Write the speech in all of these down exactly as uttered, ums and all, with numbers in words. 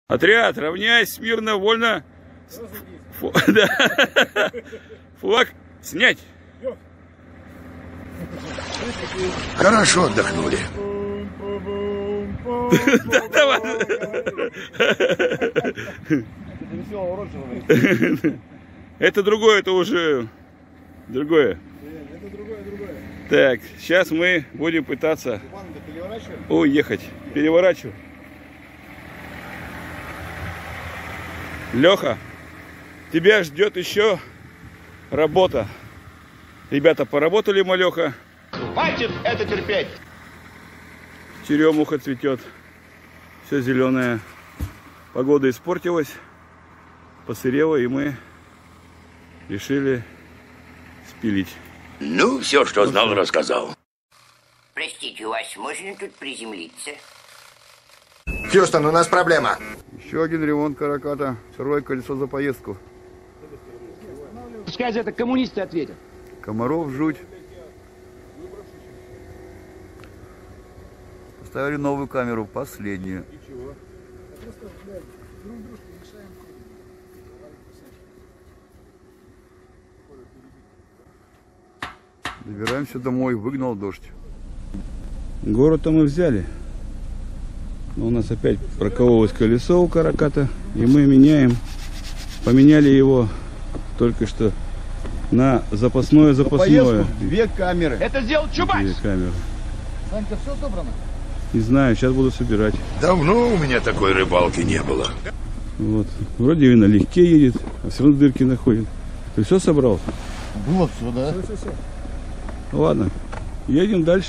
Отряд, равняйсь, смирно, вольно. Фу, да. Флаг снять. Хорошо отдохнули. Это другое, это уже другое. Так, сейчас мы будем пытаться уехать. Переворачиваю. Леха, тебя ждет еще работа. Ребята поработали, Малеха. Хватит это терпеть. Черемуха цветет. Все зеленое. Погода испортилась. Посырела, и мы решили спилить. Ну, все, что знал, рассказал. Простите, у вас можно тут приземлиться? Хьюстон, у нас проблема. Еще один ремонт караката. Второе колесо за поездку. Пускай за это коммунисты ответят. Комаров жуть. Поставили новую камеру, последнюю. Добираемся домой, выгнал дождь. Город-то мы взяли. Но у нас опять прокололось колесо у караката. И мы меняем. Поменяли его только что на запасное запасное. Две камеры. Это сделал Чубайс. Две камеры. Санька, все собрано? Не знаю, сейчас буду собирать. Давно у меня такой рыбалки не было. Вот. Вроде и налегке едет, а все равно дырки находит. Ты все собрал? Было все, да? Все, все, все. Ладно, едем дальше.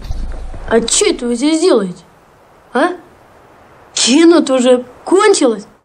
А что это вы здесь делаете? А? Кино-то уже кончилось.